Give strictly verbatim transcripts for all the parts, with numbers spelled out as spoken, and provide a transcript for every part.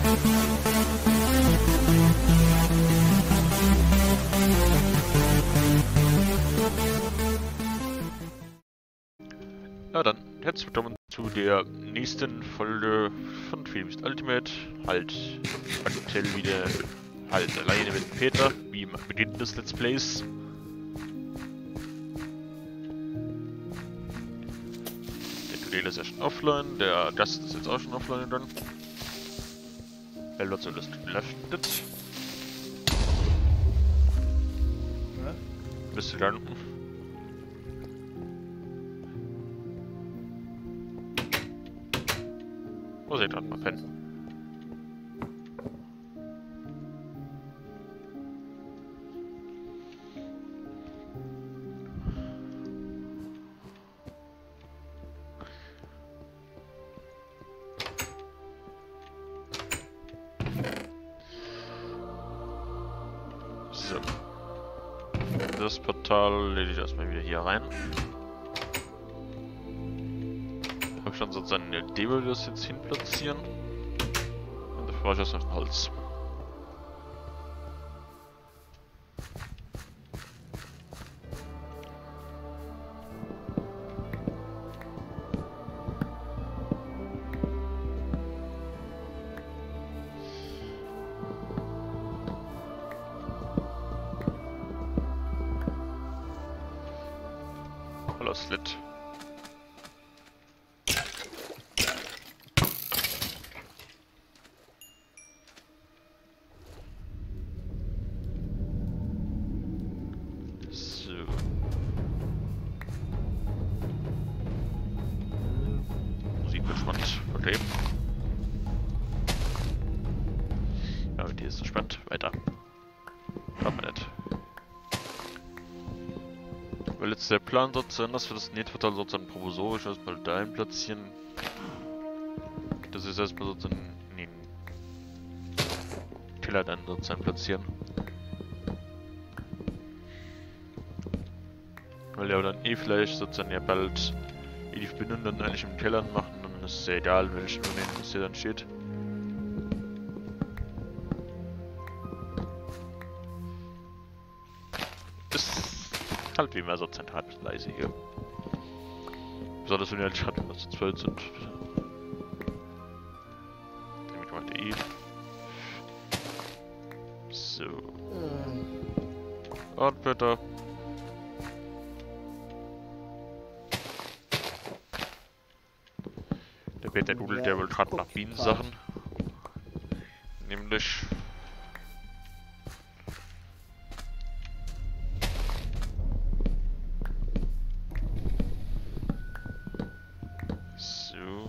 Ja, dann herzlich willkommen zu der nächsten Folge von Dreamist Ultimate. Halt aktuell wieder halt alleine mit Peter, wie im Beginn des Let's Plays. Der Kollege ist ja schon offline, der Gast ist jetzt auch schon offline dann. Elder soll das gelöftet. Ja? Müsste dann. Muss ich gerade mal pennen. So. Das Portal lege ich erstmal wieder hier rein. Ich habe schon sozusagen eine Idee, wo wir das jetzt hin platzieren. Und dafür brauche ich erst noch Holz. Hallo Slit. Okay. Ja, mit dir ist es spannend. Weiter. Schauen wir nicht. Weil jetzt der Plan dort sein, dass wir das Nähportal sozusagen provisorisch erstmal dahin platzieren. Das ist erstmal sozusagen in den Keller dann sozusagen platzieren. Weil ja dann eh vielleicht sozusagen ja bald eh die Verbindung dann eigentlich im Keller machen. Das ist ja egal, welchen Moment das hier dann steht. Ist halt wie immer so zentral bis leise hier. Besonders wenn wir halt Schatten, dass zu zwölf sind. Damit macht er eh. So. Und bitte. Der dudelt ja wohl gerade nach Bienensachen. Nämlich. So.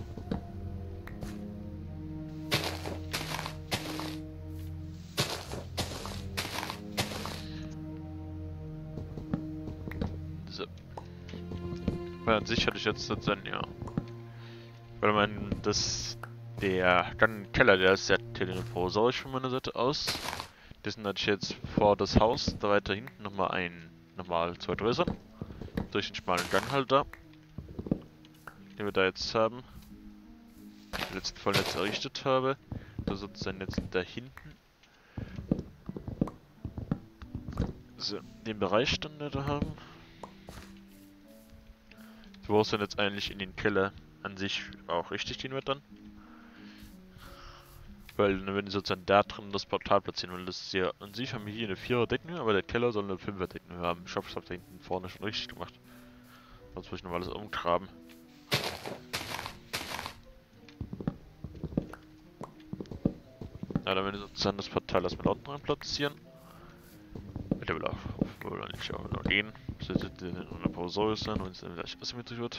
So. Weil an sich hatte ich jetzt dann ja. Weil man das, der dann Keller, der ist ja provisorisch von meiner Seite aus. Dessen hatte ich jetzt vor das Haus, da weiter hinten nochmal ein, nochmal zwei Häuser. Durch den schmalen Ganghalter, den wir da jetzt haben. Den letzten Fall jetzt errichtet habe. Da sozusagen jetzt da hinten. So, den Bereich dann da haben. Wo es dann jetzt eigentlich in den Keller an sich auch richtig gehen wird dann. Weil dann werden sozusagen da drin das Portal platzieren, weil das ist ja an sich haben wir hier eine vierer Deckenhöhe, aber der Keller soll eine fünfer Deckenhöhe haben. Ich hoffe, das habt ihr hinten vorne schon richtig gemacht. Sonst muss ich noch alles umgraben. Ja, dann werden wir sozusagen das Portal erstmal unten rein platzieren. Mit der will auch, wohl eigentlich auch noch gehen. Das wird in einer Pause sein, wenn es dann gleich asymmetrisch wird.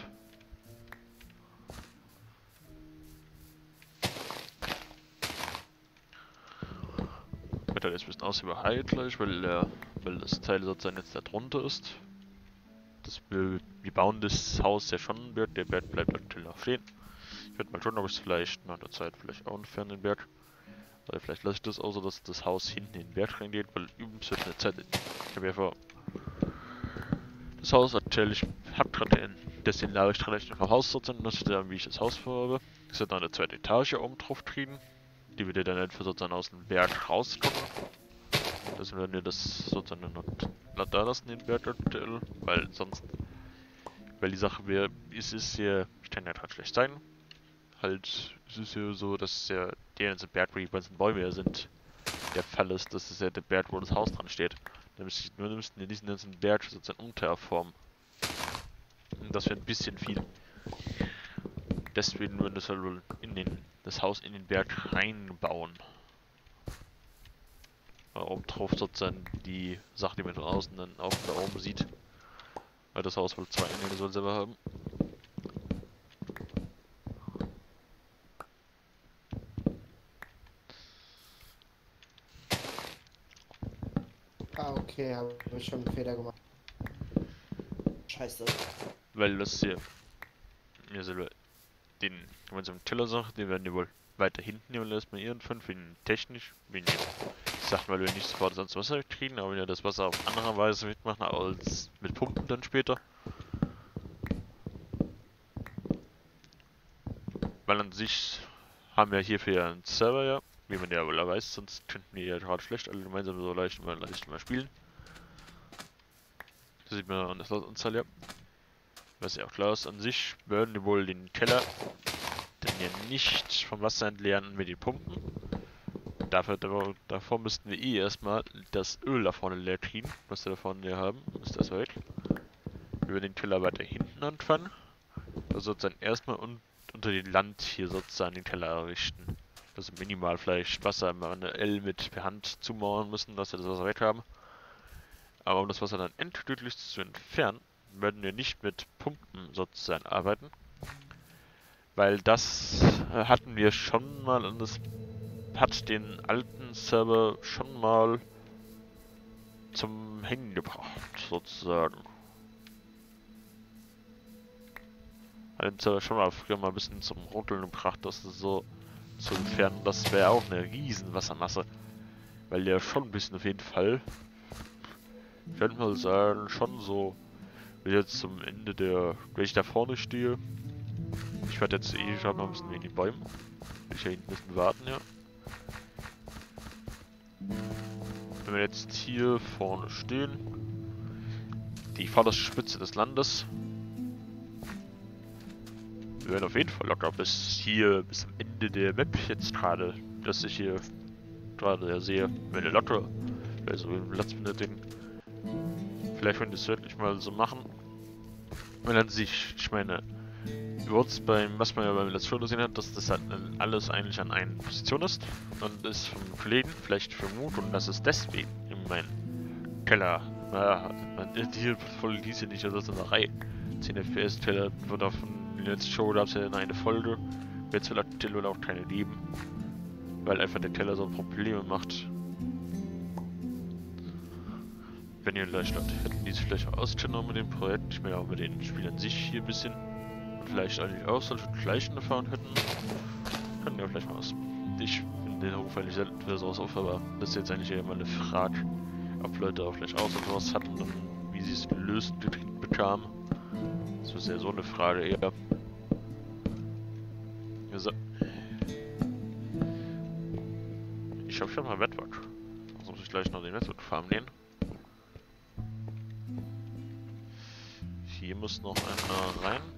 Sieht halt jetzt ein bisschen aus wie bei High gleich, weil, äh, weil das Teil sozusagen jetzt da drunter ist. Das, wir, wir bauen das Haus ja schon, der Berg bleibt aktuell noch stehen. Ich werde mal schauen, ob ich es vielleicht nach der Zeit vielleicht auch entfernen, den Berg. Oder vielleicht lasse ich das auch so, dass das Haus hinten in den Berg reingeht, weil übrigens wird eine Zeit. Ich habe ja vor. Das Haus aktuell, ich habe gerade ein deswegen habe ich gerade vom Haus sozusagen, dass ich da, wie ich das Haus vorhabe. Es wird noch eine zweite Etage oben drauf kriegen. die wir dann einfach sozusagen aus dem Berg rauskommen. Das werden wir das sozusagen noch da lassen, den Berg aktuell, weil sonst, weil die Sache wäre, es ist hier, ich kann ja gerade schlecht sein, halt, es ist ja so, dass ja der ganze Berg, wo die ganzen Bäume ja sind, der Fall ist, dass es ja der Berg, wo das Haus dran steht. Da müssten wir müssten in diesen ganzen Berg sozusagen unterformen. Und das wäre ein bisschen viel. Deswegen würden wir das halt wohl in den, das Haus in den Berg reinbauen. Oben drauf sozusagen die Sache, die man von außen dann auch da oben sieht. Weil das Haus wohl zwei Eingänge soll selber haben. Ah, okay, habe ich schon einen Fehler gemacht. Scheiße. Weil das hier mir selber den gemeinsamen Teller sagt, den werden wir wohl weiter hinten nehmen erstmal ihren fünf, wegen technisch, wegen ich sag mal, wir nicht sofort sonst Wasser kriegen, aber wenn wir das Wasser auf andere Weise mitmachen als mit Pumpen dann später. Weil an sich haben wir hierfür ja einen Server, ja, wie man ja wohl weiß, sonst könnten wir ja gerade schlecht alle gemeinsam so leicht mal leicht mal spielen. Das sieht man an der Anzahl, ja. Was ja auch klar ist, an sich würden wir wohl den Keller dann ja nicht vom Wasser entleeren mit den Pumpen. Dafür, davor müssten wir eh erstmal das Öl da vorne leer kriegen, was wir da vorne leer haben. Ist das weg. Wir werden den Keller weiter hinten anfangen. Also sozusagen erstmal un unter dem Land hier sozusagen den Keller errichten. Also minimal vielleicht Wasser manuell mit per Hand zumauern müssen, dass wir das Wasser weg haben. Aber um das Wasser dann endgültig zu entfernen, werden wir nicht mit Pumpen sozusagen arbeiten. Weil das äh, hatten wir schon mal und das hat den alten Server schon mal zum Hängen gebracht, sozusagen. Hat den Server schon mal früher mal ein bisschen zum Ruckeln gebracht, das so zu entfernen. Das wäre auch eine riesen Wassermasse. Weil der schon ein bisschen auf jeden Fall, ich könnte mal sagen, schon so, wenn ich jetzt zum Ende der, wenn ich da vorne stehe, ich werde jetzt eh schon mal ein bisschen wegen den Bäumen. Will ich ja hinten ein bisschen warten, ja. Wenn wir jetzt hier vorne stehen, die vorderste Spitze des Landes, wir werden auf jeden Fall locker bis hier, bis zum Ende der Map jetzt gerade, dass ich hier gerade ja sehe, wenn wir locker, also im Platz benötigen. Vielleicht wollen wir das wirklich mal so machen. Und dann sich, ich meine, Worts beim, was man ja beim Let's Show gesehen hat, dass das halt alles eigentlich an einer Position ist und ist vom Kollegen vielleicht vermutet und das ist deswegen in meinem Keller, naja, hier voll diese nicht, also das ist eine Reihe. zehn F P S Teller wird auf dem Let's Show, da gab es ja eine Folge, jetzt will aktuell wohl auch keine geben, weil einfach der Keller so Probleme macht. Wenn ihr vielleicht hätten die es vielleicht auch ausgenommen mit dem Projekt, ich meine auch mit den Spielern an sich hier ein bisschen. Vielleicht eigentlich auch solche gleichen Erfahrungen hätten, können wir vielleicht mal was. Ich finde den Ruf eigentlich selten für sowas auf, aber das ist jetzt eigentlich eher mal eine Frage, ob Leute auch vielleicht auch sowas hatten und wie sie es gelöst bekamen. Das ist ja so eine Frage eher. So. Ich hab schon mal Network. Also muss ich gleich noch den Network farmen nehmen. Hier muss noch einer rein.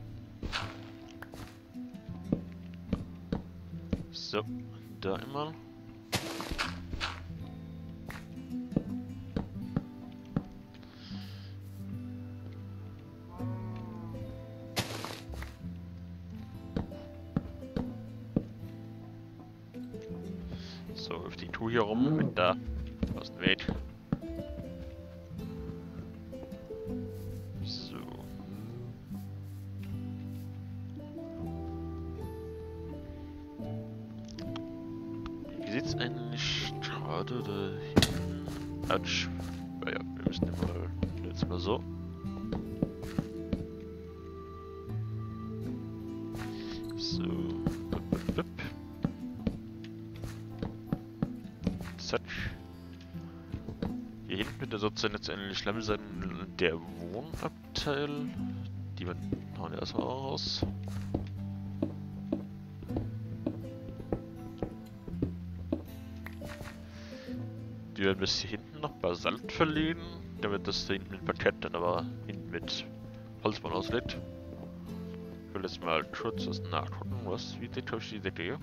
So, da immer. So, auf die Tour hier rum, mit da, aus dem Weg. So. Wie sieht's eigentlich gerade da hinten? Atsch. Naja, wir müssen ja mal jetzt mal so. So. Bup, bup, bup. Zack. Hier hinten wird der sozusagen jetzt endlich Schlamm sein, der Wohnabteil. Die wir hauen wir erstmal raus. Die werden bis hier hinten noch Basalt verlegen, damit das da hinten mit Parkett dann aber hinten mit Holzbahn auslegt. Ich will jetzt mal kurz was nachgucken, was, wie dick ist die Decke?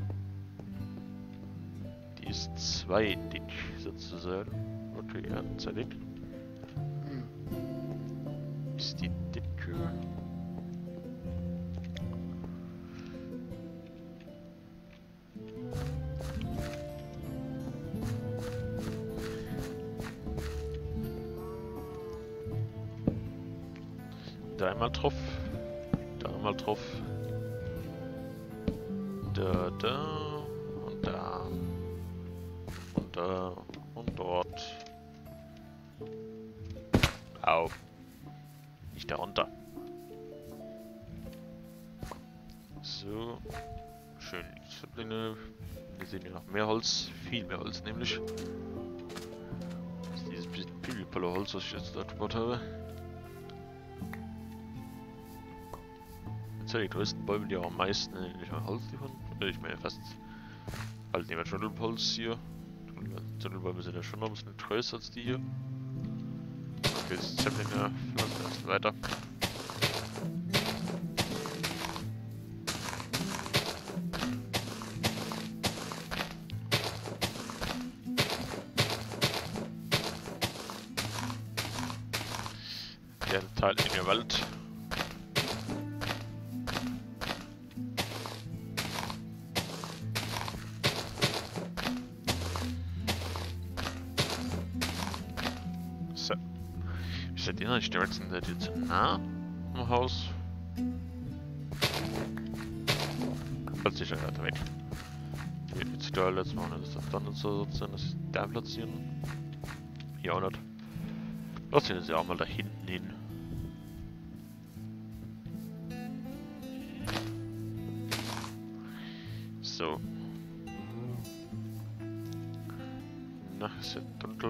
Die ist zwei dick sozusagen. Okay, ja, zwei dick. Ist die dicke? Da einmal drauf, da einmal drauf, da, da und da und da und dort. Au, nicht darunter. So, schön die Verbindung. Wir sehen hier noch mehr Holz, viel mehr Holz nämlich. Das ist dieses bisschen Pipi-Polo-Holz, was ich jetzt da gebaut habe. Die größten Bäume, die auch am meisten nämlich am Holz liefern. Ich meine fast halt nehmen wir Dschungelholz hier. Dschungelbäume sind ja schon noch ein bisschen größer als die hier. Okay, das Zeppelinger lassen wir erst weiter. Der Teil in der Wald. Seid ihr nicht direkt, seid ihr zu nah am Haus? Falls sicher weiter weg. Hier die Toilette machen, das ist dann nicht so sein, dass ich da platzieren. Hier auch nicht. Platzieren sie auch mal da hinten hin. So. Na, ist ja dunkel.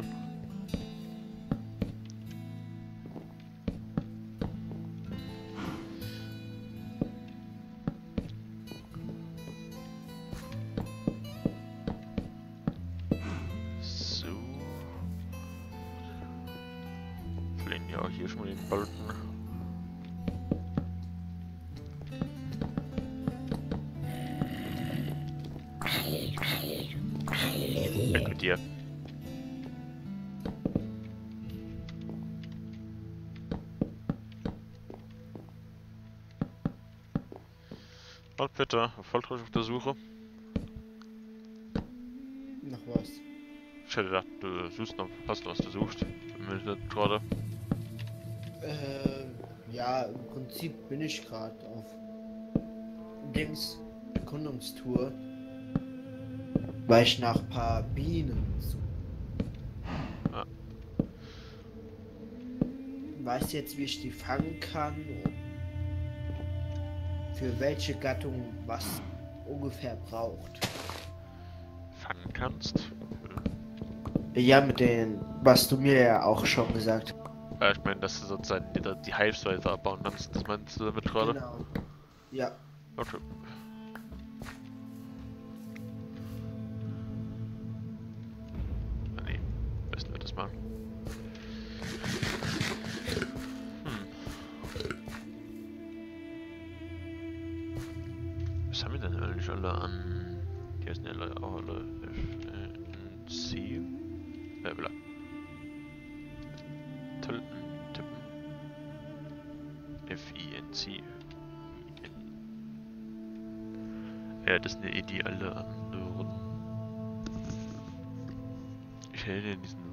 Ja, hier schon mal den Balken. Weg mit dir. Und bitte, erfolgreich auf der Suche. Nach was? Ich hätte gedacht, du suchst noch, hast du was gesucht. Bin mir nicht gerade. Äh, ja, im Prinzip bin ich gerade auf Dings Erkundungstour, weil ich nach ein paar Bienen suche. Ja. Weiß jetzt, wie ich die fangen kann, für welche Gattung was ungefähr braucht. Fangen kannst? Ja, mit den, was du mir ja auch schon gesagt hast. Ja, ich meine, dass du sozusagen die, die Hives weiter abbauen kannst, das meinst du damit gerade? Genau. Ja. Okay. Ah, nee, besten wir das machen. Hm. Was haben wir denn eigentlich alle an... Die heißen ja alle auch alle F N C. Äh, bla. Tulpen, tippen. F I N C. Ja, das sind ja eh die alle anderen. Ich hätte in diesen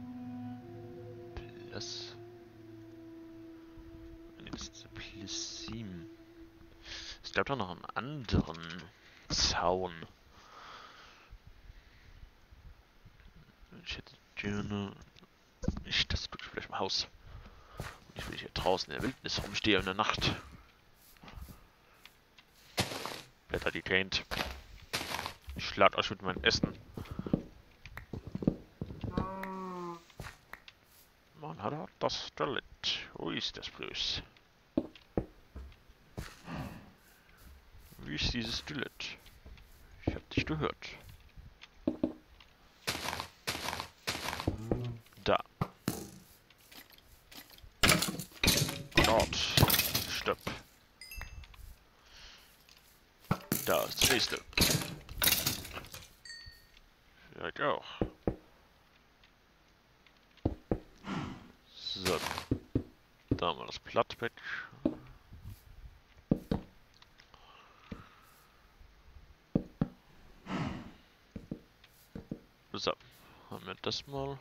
Plus. Jetzt Plus sieben. Es gab doch noch einen anderen Zaun. Ich hätte gerne. Ich, das tue ich vielleicht im Haus. Ich will hier draußen in der Wildnis rumstehen in der Nacht. Blätter, die kennt. Ich schlag euch mit meinem Essen. Man hat er das Skelett. Wo ist das bloß? Wie ist dieses Skelett? Ich hab dich gehört. Dort. Stopp. Da ist das nächste. Vielleicht auch. So. Da haben wir das Blatt weg. So. Haben wir das mal.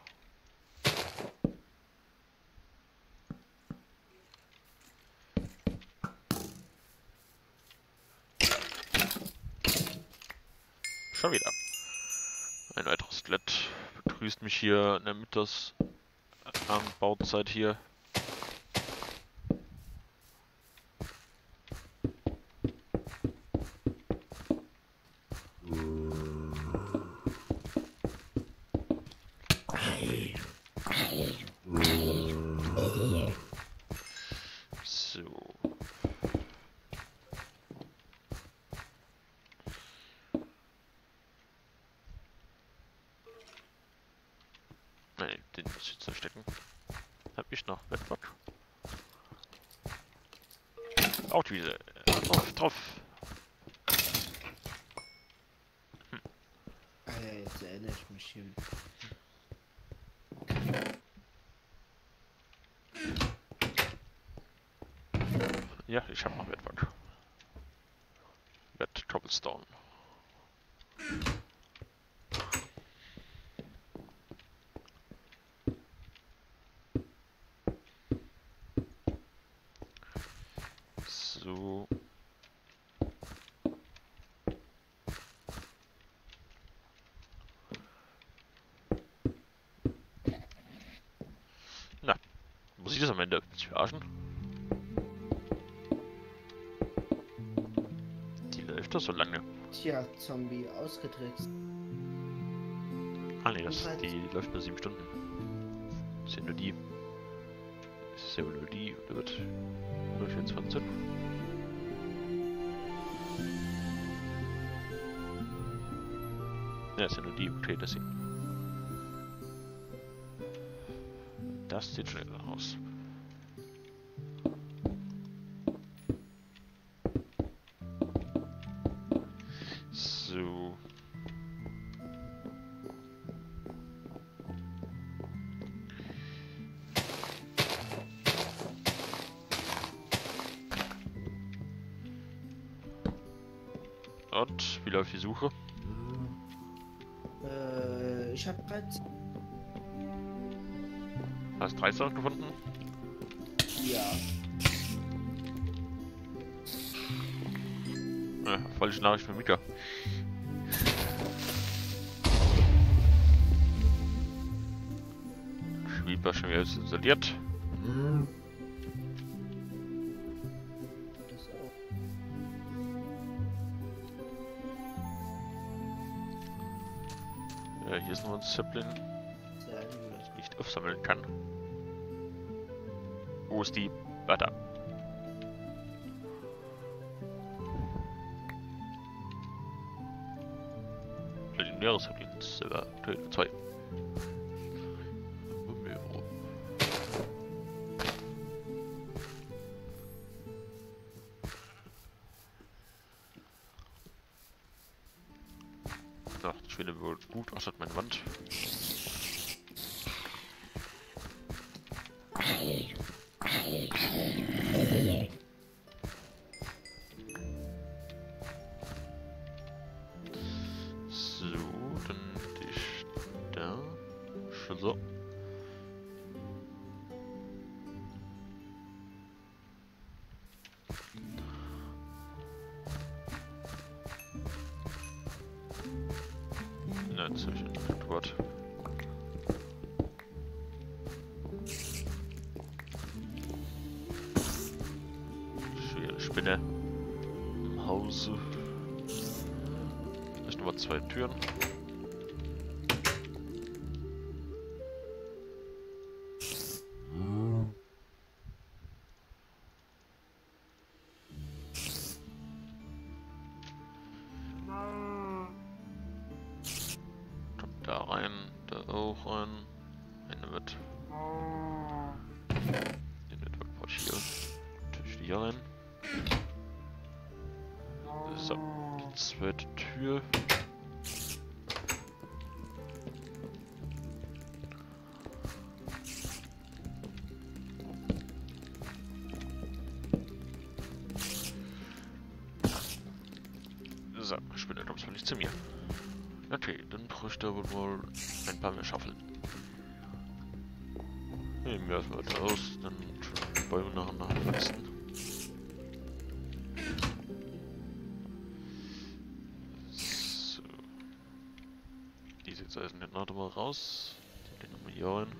Schon wieder. Ein weiteres Skelett begrüßt mich hier in der Mittagsbauzeit hier. So. Nein, den muss ich jetzt verstecken. Hab ich noch Bettwatch? Auch diese. Drauf, drauf. Hm. Ah ja, jetzt erinnere ich mich hier. Ja, ich hab noch Bettwatch. Bett Cobblestone. So. Na, muss ich das am Ende verarschen? Die läuft doch so lange. Tja, Zombie, ausgetrickst. Ah ne, das, die läuft nur sieben Stunden. Das ist ja nur die. Das ist ja wohl nur die, oder wird nur vierundzwanzig. Ja, ist ja nur die, okay, das sieht. Das sieht schneller aus. So. Und wie läuft die Suche? Äh, ich habe gerade. Hast du drei Sachen gefunden? Ja. Ja, falsche Nachricht für Mika. Schwieber schon wieder installiert. Das auch. Ja, hier ist noch ein Zeppelin, Sehr gut. das ich nicht aufsammeln kann. Wo ist die? Ah, da. Legendäres Zeppelin, Silber, Töne zwei. Ach, die Schwede wird gut, was hat meine Wand? So, dann dich da. Schon so. Na, jetzt habe ich ein Antwort. Schwere Spinne im Hause. Vielleicht nochmal zwei Türen. Kommt da rein, da auch rein. Eine wird. Die Network Port hier. nicht zu mir. Okay, dann bräuchte er wohl ein paar mehr Schaufeln. Nehmen wir erstmal weiter aus, dann schon die Bäume nach und nach wachsen. So. Diese jetzt also nicht noch mal raus. Den nehmen wir hier rein.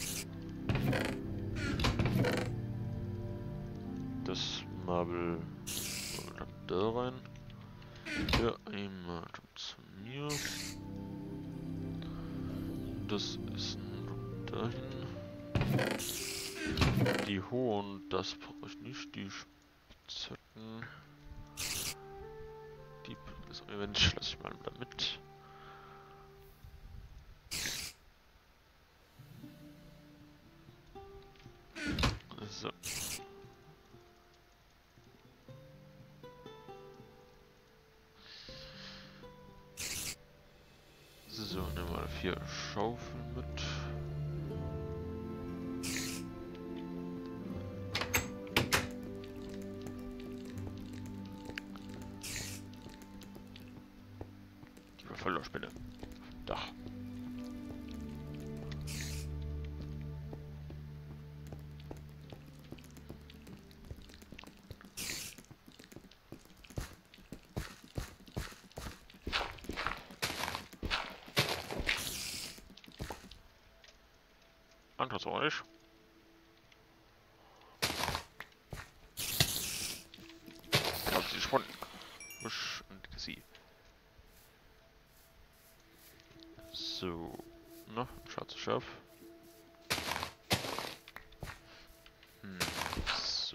Das Marble dann da rein. Hier einmal zu mir. Das ist dahin. Die hohen, das brauche ich nicht. Die Spitzhacken. Die das Event lasse ich mal da mit. So. So, nehmen wir mal vier Schaufeln mit. Die Verfolgerspinne. Dach. Anderes euch. Haben sie schon. Wisch und sie. So. Na, schwarze Schaf. Hm. So.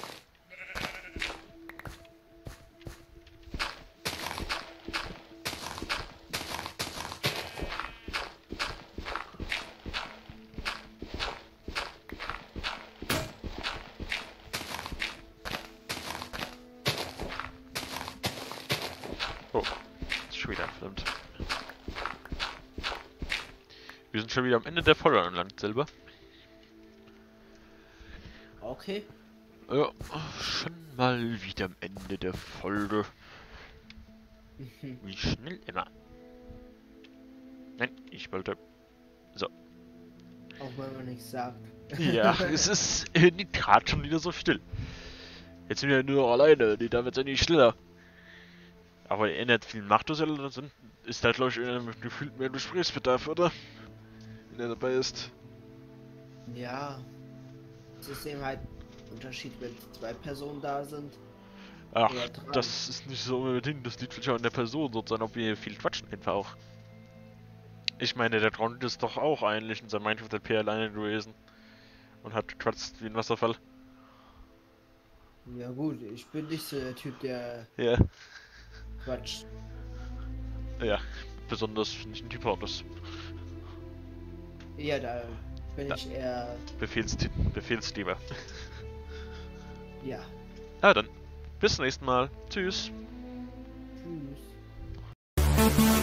Oh, ist schon wieder verdammt. Wir sind schon wieder am Ende der Folge angelangt, selber. Okay. Ja, schon mal wieder am Ende der Folge. Wie schnell immer. Nein, ich wollte... So. Auch wenn man nichts sagt. Ja, es ist irgendwie gerade schon wieder so still. Jetzt sind wir nur alleine, die da wird es ja nicht stiller. Aber er ändert viel Macht, das er sind. Ist halt, glaube ich, gefühlt mehr Gesprächsbedarf, oder? Wenn er dabei ist. Ja. Es ist eben halt ein Unterschied, wenn zwei Personen da sind. Ach, Oder drei. das ist nicht so unbedingt. Das liegt vielleicht auch an der Person, sozusagen, ob wir viel quatschen einfach auch. Ich meine, der Drond ist doch auch eigentlich in seinem Minecraft L P alleine gewesen. Und hat gequatscht wie ein Wasserfall. Ja gut, ich bin nicht so der Typ, der Ja. quatscht. Ja, besonders nicht ein Typ das. Ja, da bin Ja. ich eher... Befehls Befehlsgeber. Ja. Ja, dann. Bis zum nächsten Mal. Tschüss. Tschüss.